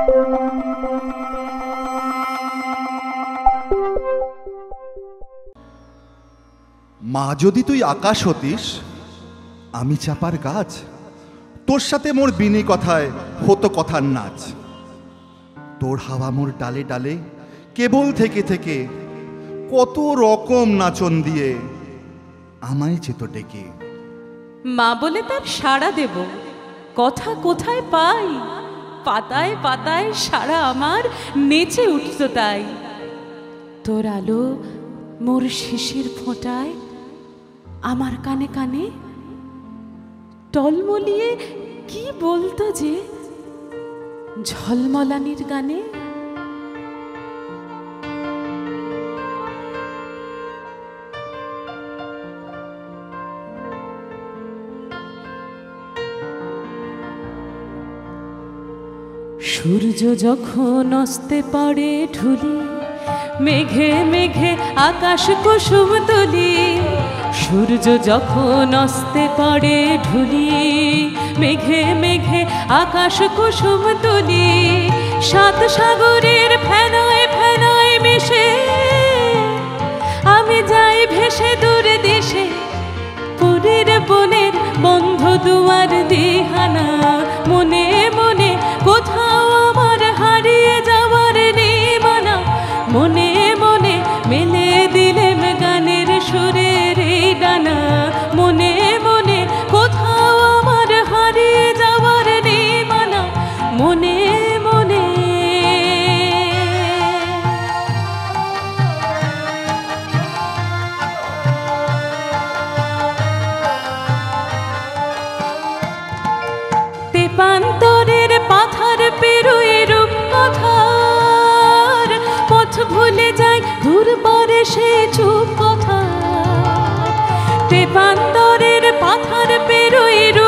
মা যদি তুই আকাশ হতিস, আমি চাপার গাছ, তোর সাথে মোর বিনি কথায় হতো কথার নাচ। তোর হাওয়া মোর ডালে ডালে কেবল থেকে থেকে কত রকম নাচন দিয়ে আমায় চেত ডেকে। মা বলে তার সাড়া দেব, কথা কোথায় পাই, পাতায় পাতায় সারা আমার নেচে উঠত তাই। তোর আলো মোর শিশির ফোঁটায় আমার কানে কানে টলমলিয়ে কি বলতো যে ঝলমলানির গানে। সূর্য যখন অস্তে পড়ে ঢুলি, মেঘে মেঘে আকাশ কুসুম তুলি। সূর্য যখন অস্তে পড়ে ঢুলি, মেঘে মেঘে আকাশ কুসুম তুলি। সাত সাগরের ফেনায় ফেনায় মিশে আমি যাই ভেসে দূরে দেশে। পুরীর বনের বন্ধ দুয়ার দিহানা, মনে মনে কোথাও আমার হারিয়ে যাওয়ার নিমানা। মনে মনে মেলে দিলেম গানের সুরের এই ডানা। মনে মনে কোথাও আমার হারিয়ে যাওয়ার নিমানা। মনে মনে তেপান্তরের পাথার পেরোয় রূপকথার পথ ভুলে যায় দুর্বারে সে চুপ কথা। তেপান্তরের পাথার পেরোয়